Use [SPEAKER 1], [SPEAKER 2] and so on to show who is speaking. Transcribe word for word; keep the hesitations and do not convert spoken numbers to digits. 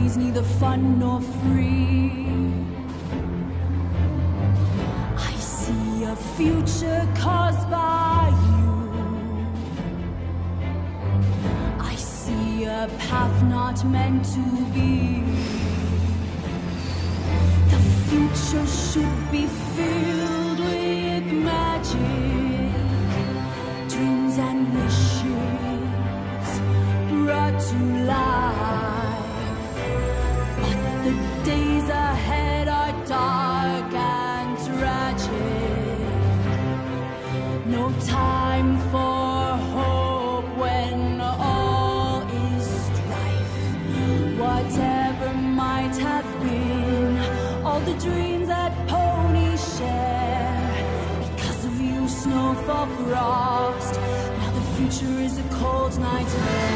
[SPEAKER 1] is neither fun nor free. I see a future caused by you. I see a path not meant to be. The future should be filled with magic, dreams and wishes brought to life. But the days ahead are dark and tragic. No time for hope when all is strife. Whatever might have been, all the dreams that ponies share, because of you, snowfall, frost. Now the future is a cold night's air.